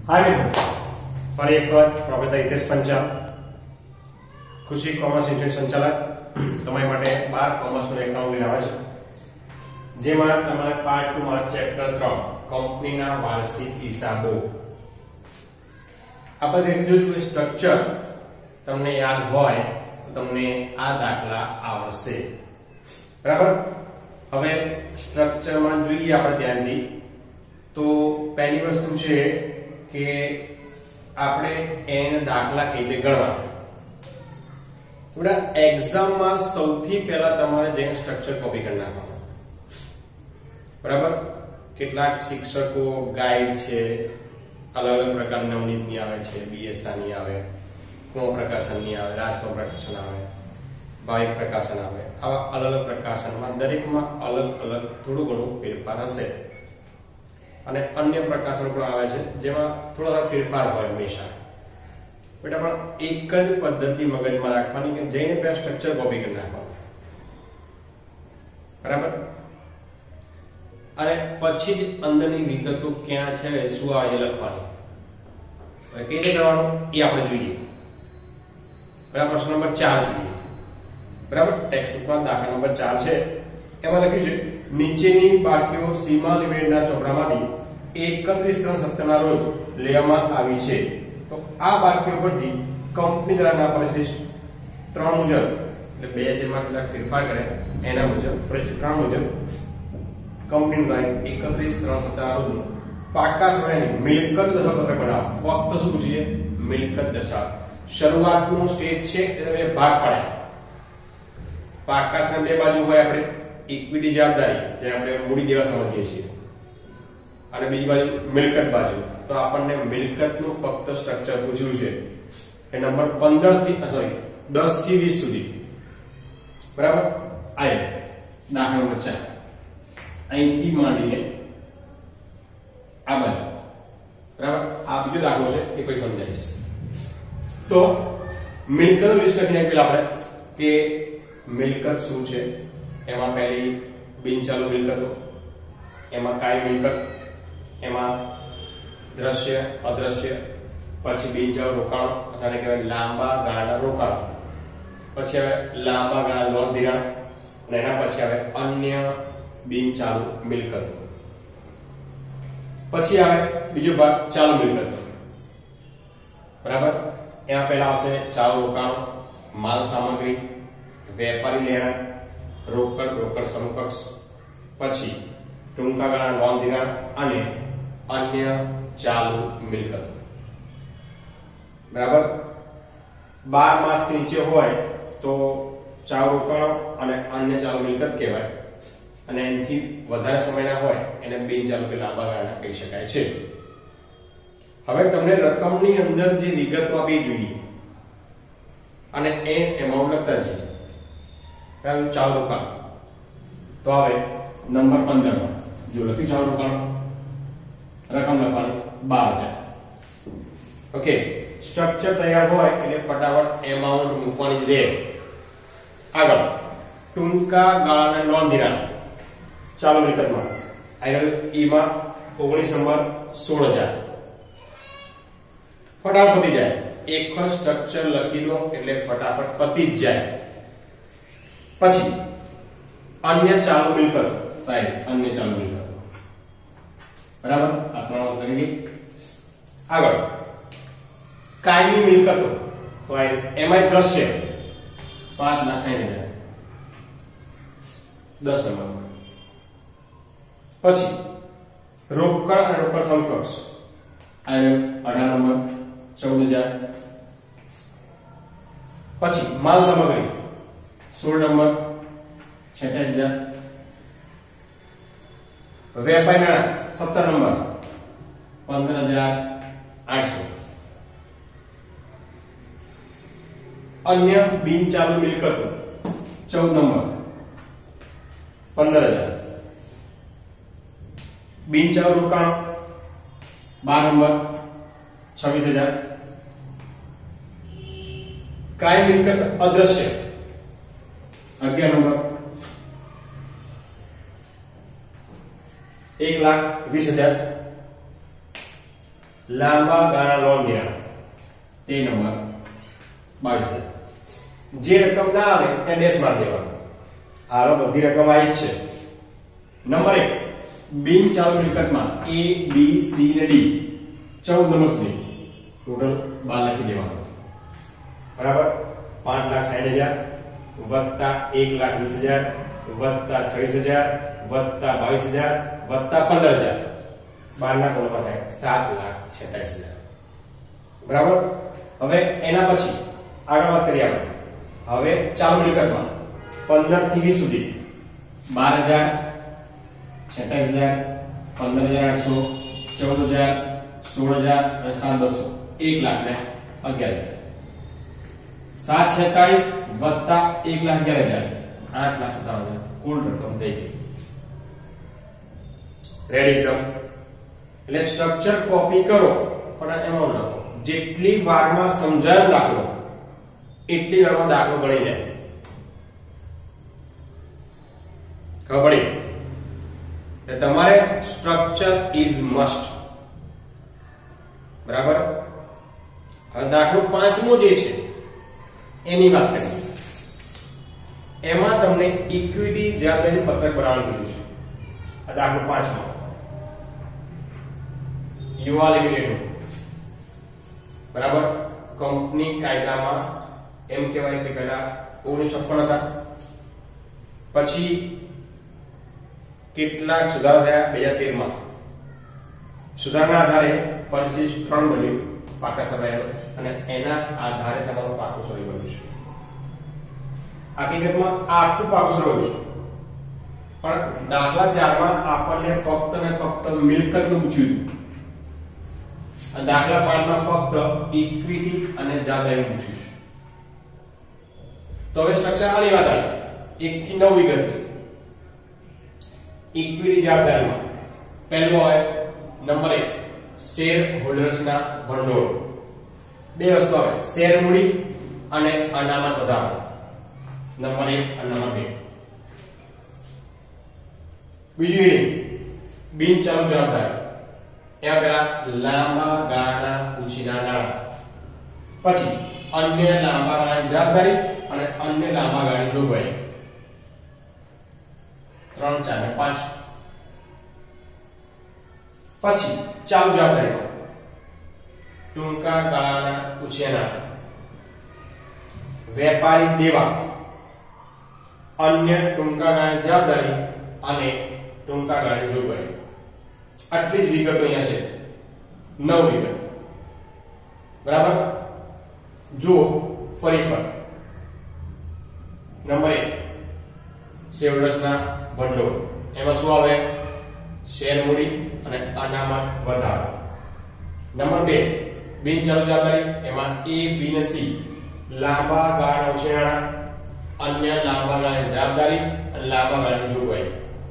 हाय मित्रों, फरी एक वखत प्रोफेसर हितेश पंचाल, खुशी कॉमर्स इंस्टीट्यूट संचालक તમારી માટે 12 કોમર્સનું એકાઉન્ટ લઈને આવે છે, જેમાં તમારે પાર્ટ 2 માં ચેપ્ટર 3 કંપનીના વાર્ષિક હિસાબો. આપણે કીધું કે સ્ટ્રક્ચર તમને યાદ હોય તો તમને આ દાખલા આવડશે. બરાબર. હવે સ્ટ્રક્ચરમાં જોઈએ આપણે ધ્યાનથી તો પહેલી વસ્તુ છે કે આપણે એના દાખલા કઈ રીતે ગણવા. થોડા એક્ઝામમાં સૌથી પહેલા તમારે જે સ્ટ્રક્ચર કોપી કરી નાખવાનું. બરાબર. કેટલાક શિક્ષકો ગાઈડ છે, અલગ અલગ પ્રકારના નવનીતની આવે છે, બીએસઆની આવે, કુંવર પ્રકાશનની આવે, રાજકુમાર પ્રકાશન આવે, ભાવિક પ્રકાશન આવે. આવા અલગ અલગ પ્રકાશનમાં દરેકમાં અલગ અલગ થોડું ઘણું ફેરફાર હશે. અને અન્ય પ્રકાશન પણ આવે છે જેમાં થોડા ફેરફાર હોય હંમેશા. બેટા પણ એક જ પદ્ધતિ મગજમાં રાખવાની કે જઈને પહેલા સ્ટ્રક્ચર કોપી કરી નાખવાનું. બરાબર. અને પછી જ અંદરની વિગતો ક્યાં છે, શું આવે એ લખવાની. હવે કઈ રીતે કરવાનું એ આપણે જોઈએ. બરાબર. પ્રશ્ન નંબર 4 જોઈએ. બરાબર. ટેક્સ્ટબુકમાં દાખલા નંબર 4 છે, એમાં લખ્યું છે નીચેની બાકીઓ સીમા લિમિટેડના ચોપડામાંથી 31/3/17 ના રોજ લેવામાં આવી છે. તો આ બાકીઓ પરથી કંપની દ્વારા પરિશિષ્ટ 3 મુજબ, એટલે 2000 માં કેટલાક ફેરફાર કરે એના મુજબ પરિશિષ્ટ 3 મુજબ કંપની દ્વારા 31/3/17 ના રોજ પાકા સમયની મિલકત દસ્તાવેજ બનાવો. ફક્ત શું જોઈએ? મિલકત દર્શાવ. શરૂઆતનો સ્ટેજ છે એટલે ભાગ પાડ્યા. પાકા સમય બે બાજુ હોય, આપણે ઇક્વિટી જવાબદારી જે આપણે મૂડી દેવા સમજીએ છીએ, અને બીજી બાજુ મિલકત બાજુ. તો આપણને મિલકતનું ફક્ત સ્ટ્રક્ચર પૂછ્યું છે એ નંબર 10 થી 20 સુધી. બરાબર. આય દાખલા નંબર 4 અહીંથી માંડીને આ બાજુ. બરાબર. આ બીજો દાખલો છે, એ પછી સમજાવીશ. તો મિલકત લિસ્ટ લખી નાખી આપણે કે મિલકત શું છે. એમાં પહેલી બિનચાલુ મિલકતો, એમાં કાયમી મિલકત, એમાં દ્રશ્ય અદ્રશ્ય, પછી બિનચાલુ રોકાણો અથવા કહેવાય લાંબા ગાળાના રોકાણો, પછી હવે લાંબા ગાળા લોન ધિરાણ, અને એના પછી આવે અન્ય બિનચાલુ મિલકતો. પછી આવે બીજો ભાગ ચાલુ મિલકતો. બરાબર. એમાં પહેલા આવશે ચાલુ રોકાણો, માલ સામગ્રી, વેપારી લેણા, રોકડ સમકક્ષ, પછી ટૂંકા ગાળાના લોન ધિરાણ અને અન્ય ચાલુ મિલકતો. બરાબર. 12 માસથી નીચે હોય તો ચાલુ રોકાણો અને અન્ય ચાલુ મિલકત કહેવાય, અને એનાથી વધારે સમયના હોય એને બિનચાલુ કે લાંબા ગાળાના કહી શકાય છે. હવે તમને રકમની અંદર જે વિગતો આપવી જોઈએ અને એ એમાઉન્ટ લખતા જઈએ. ચાલુ રોકાણ તો આવે નંબર 15 માં જો લખી ચાલુ રોકાણ રકમ લખવાની 12000. ઓકે. સ્ટ્રક્ચર તૈયાર હોય એટલે ફટાફટ એમાઉન્ટ મૂકવાની જ રહે. આગળ ટૂંકા ગાળાના લોન ધિરાણ ચાલુ મિલકતમાં ઈમાં 19 નંબર 16000. ફટાફટ પતી જાય. એક જ સ્ટ્રક્ચર લખી દો એટલે ફટાફટ પતી જ જાય. પછી અન્ય ચાલુ મિલકત થાય, અન્ય ચાલુ મિલકત. બરાબર. આ ત્રણ કરી ગઈ. આગળ કાયમી મિલકતો તો એમાં દ્રશ્ય 5,60,000 10 નંબર. પછી રોકડ અને રોકડ સમકક્ષ 18 નંબર 14,000. પછી માલ સામગ્રી 16 નંબર 86,000. વેપારી નાણાં 17 નંબર 15,800. અન્ય બિનચાલુ મિલકતો 14 નંબર 15,000. બિનચાલુ રોકાણ 12 નંબર 26,000. કાયમી મિલકત અદ્રશ્ય 11 નંબર 1,20,000. લાંબા ગાળા લોન દેવા તે નંબર 22,000. જે રકમ ના આવે ત્યાં ડેશ માર દેવાનો. હાલો બધી રકમ આવી જ છે. નંબર 1 બિન ચાલુ મિલકતમાં A B C અને D 14 નંબર સુધી ટોટલ 12 લખી દેવાનું. બરાબર 5,60,000 વત્તા 1,20,000 વત્તા 26,000 વત્તા 22,000 વત્તા 15,000 12 ના કોલમાં થાય 7,46,000. બરાબર. હવે એના પછી આગળ વાત કરીએ આપણે. હવે ચાલુ મિલકતમાં 15 થી 20 સુધી 12,000 46,000 15,800 14,000 16,000 અને 7,200 1,11,000 746 વત્તા 1,11,000 8,57,000 કુલ રકમ થઈ ગઈ. રેડી એકદમ. એટલે સ્ટ્રક્ચર કોપી કરો પણ એમાં લખો જેટલી વારમાં સમજાયો દાખલો એટલી વારમાં દાખલો ગણી જાય. ખબર પડી? એટલે તમારે સ્ટ્રક્ચર ઇઝ મસ્ટ. બરાબર. હવે દાખલો 5મો જે છે એની વાત કરીએ. એમાં તમને ઇક્વિટી જવાબદારી પત્રક બનાવવાનું કીધું છે. આ દાખલો 5મો યુવા લિમિટેડ. બરાબર. કંપની કાયદામાં એમ કહેવાય કે પહેલા 1956 હતા, પછી કેટલાક સુધારા થયા 2013માં. સુધારાના આધારે પરિશિષ્ટ 3 બન્યું પાકા સભાયેલો અને એના આધારે તમારો પાકો સર્વે બન્યું છે. હકીકતમાં આ આખું પાકો સર્વે છે પણ દાખલા 4માં આપણને ફક્ત ને ફક્ત મિલકતનું પૂછ્યું હતું. દાખલા 5માં ફક્ત ઇક્વિટી અને જવાબદારી પૂછ્યું છે. તો હવે સ્ટ્રક્ચર આની વાત આવી 1 થી 9 વિગત. ઇક્વિટી જવાબદારીમાં પહેલો હોય નંબર 1 શેર હોલ્ડર્સના ભંડોળ. બે વસ્તુ આવે શેર મૂડી અને અનામત વધારો. નંબર 1 અને નંબર 2. બીજું હેડિંગ બિન ચાલુ જવાબદારી. એમાં પેલા લાંબા ગાળાના ઉછીના નાણાં, પછી અન્ય લાંબા ગાળાની જવાબદારી અને અન્ય લાંબા ગાળાની જોગવાઈ 3 4 અને 5. પછી ચાલુ જવાબદારીમાં ટૂંકા ગાળાના ઉછીના, વેપારી દેવા, અન્ય ટૂંકા ગાળાની જવાબદારી અને ટૂંકા ગાળાની જોગવાઈ. આટલી જ વિગતો અહીંયા છે. 9 વિગત. બરાબર. જો ફરી પર નંબર 1 શેરહોલ્ડર્સના ભંડોળ. એમાં શું આવે? શેર મૂડી અને અનામત વધારો. નંબર 2 બિન ચાલુ જવાબદારી. એમાં A B અને C લાંબા ગાળાના ઉછીના, અન્ય લાંબા ગાળાની જવાબદારી અને લાંબા ગાળાની જોગવાઈ.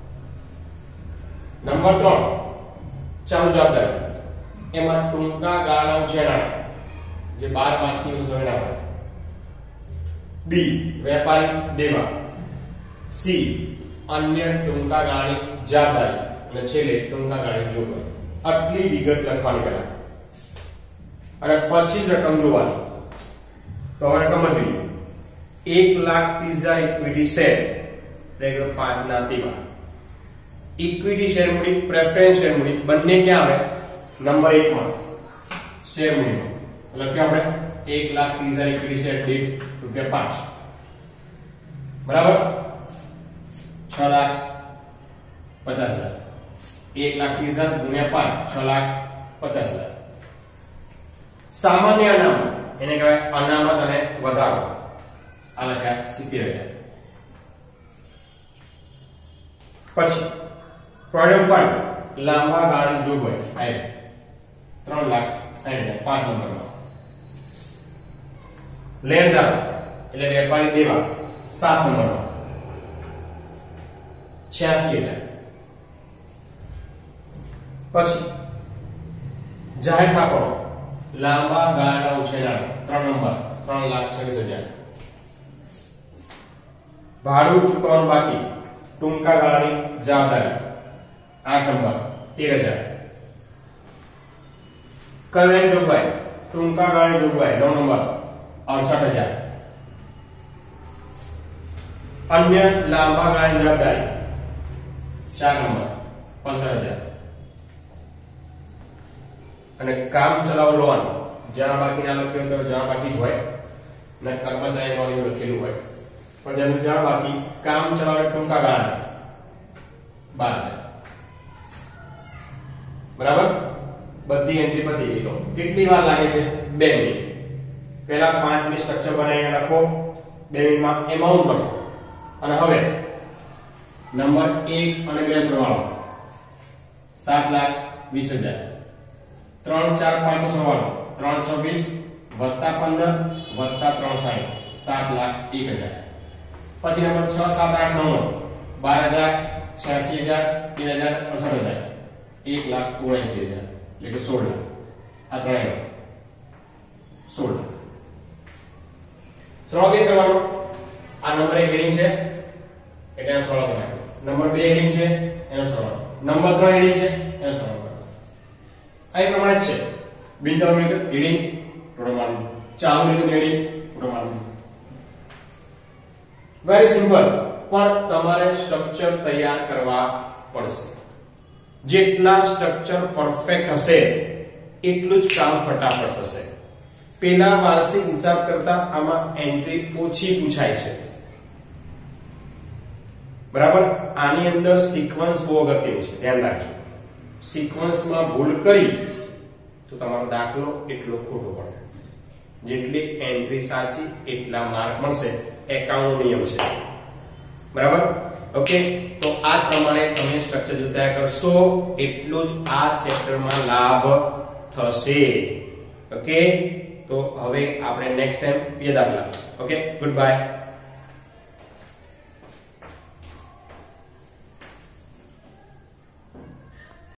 નંબર 3 ચાલુ જવાબદારી. એમાં ટૂંકા ગાળાના ઉછીના જે 12 માસની સમયના હોય. B વેપારી દેવા. C અન્ય ટૂંકા ગાળાની જવાબદારી અને છેલ્લે ટૂંકા ગાળાની જોગવાઈ. આટલી વિગત લખવાની પહેલા અને પછી જ રકમ જોવાની. તો હવે રકમ જોઈએ. 1,30,000 ઇક્વિટી શેર એટલે 5 ના તેવા. ઇક્વિટી શેર મૂડી, પ્રેફરન્સ શેર મૂડી બંને ક્યાં આવે? નંબર 1 માં શેર મૂડીમાં. લખ્યું આપણે 1,30,000 ઇક્વિટી શેર દીઠ ₹5. બરાબર. 6,50,000. 1,30,000 ગુણ્યા 5 6,50,000. સામાન્ય અનામત એને કહેવાય અનામત અને વધારો. આ લખ્યા 70,000. પછી પ્રોવિડન્ટ ફંડ લાંબા ગાળાની જોગવાઈ આવી 3,60,000 5 નંબરમાં. લેણદારો એટલે વેપારી દેવા 7 નંબરમાં 86,000. પછી જાહેર થાપણો લાંબા ગાળાના ઉછેરણા 3 નંબર 3,26,000. ભાડું ચૂકવવાનું બાકી ટૂંકા ગાળાની જવાબદારી 8 નંબર 13,000. કઈ જોગવાઈ ટૂંકા ગાળાની જોગવાઈ 9 નંબર 68,000 અન્ય લાંબા ગાળાની જવાબદારી 4 નંબર 15,000 અને કામ ચલાવ લોન જ્યાં બાકી ના લખ્યું તો જ્યાં બાકી જ હોય ને કર્મચારી લોન લખેલું હોય પણ જેનું જ્યાં બાકી કામ ચલાવ ટૂંકા ગાળા 12,000 બરાબર બધી એન્ટ્રી પતી ગઈ. તો કેટલી વાર લાગે છે? 2 મિનિટ. પહેલા 5 મિનિટ સ્ટ્રક્ચર બનાવીને લખો, 2 મિનિટમાં એમાઉન્ટ લખો અને હવે નંબર 1 અને 2 સરવાળો 7,20,000 3 4 5 સરવાળો 3 26 વત્તા 15 વત્તા 3 60 7,01,000 પછી નંબર 6 7 8 9 12,000 86,000 3,000 68,000 1,79,000 એટલે કે 16 લાખ. આ ત્રણેય 16 લાખ. સરવાળો કેવી કરવાનો? આ નંબર 1 હેડિંગ છે એટલે એનો સરવાળો કરવાનો. નંબર 2 હેડિંગ છે એનો સરવાળો. નંબર 3 હેડિંગ છે એનો સરવાળો કરવાનો. આ પ્રમાણે જ છે. બિનચાલુ મિલકત હેડિંગ ટોટલ મારી દીધું. ચાલુ મિલકત હેડિંગ ટોટલ મારી દીધું. Very simple. પણ તમારે સ્ટ્રક્ચર તૈયાર કરવા પડશે. જેટલા સ્ટ્રક્ચર પરફેક્ટ હશે એટલું જ કામ ફટાફટ થશે. પેલા વાર્ષિક હિસાબ કરતા આમાં એન્ટ્રી ઓછી પૂછાય છે. બરાબર. આની અંદર સિક્વન્સ બહુ અગત્યનું છે, ધ્યાન રાખજો. સિક્વન્સમાં ભૂલ કરી તો તમારો દાખલો એટલો ખોટો પડે. જેટલી એન્ટ્રી સાચી એટલા માર્ક મળશે. એકાઉન્ટ નિયમ છે. બરાબર. ઓકે. તો આ પ્રમાણે તમે સ્ટ્રક્ચર જો તૈયાર કરશો એટલું જ આ ચેપ્ટરમાં લાભ થશે. ઓકે. તો હવે આપણે નેક્સ્ટ ટાઈમ બે દાખલા. ઓકે. Good by.